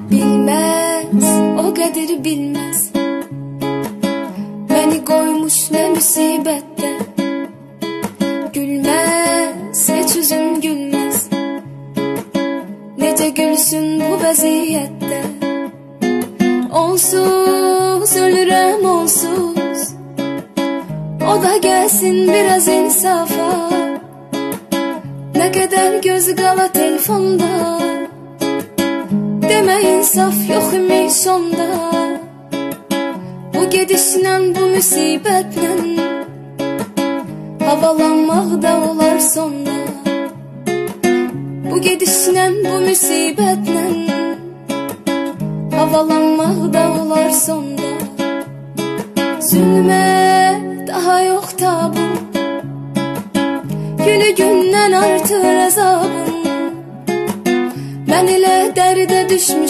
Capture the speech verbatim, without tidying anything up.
Bilmez, o kadar bilmez. Beni koymuş ne musibette. Gülmez, hiç yüzüm gülmez. Nece gülsün bu vaziyette. Onsuz ölürüm onsuz. O da gelsin biraz insafa. Ne kadar göz qala telefonda. Deme insaf yok imiş onda. Bu gedişlə, bu müsibətlə havalanmaq da olar sonda. Bu gedişlə, bu müsibətlə havalanmaq da olar sonda. Zülmə daha yox tabım. Günü gündən artır əzabım. Mən elə dərdə düşmüş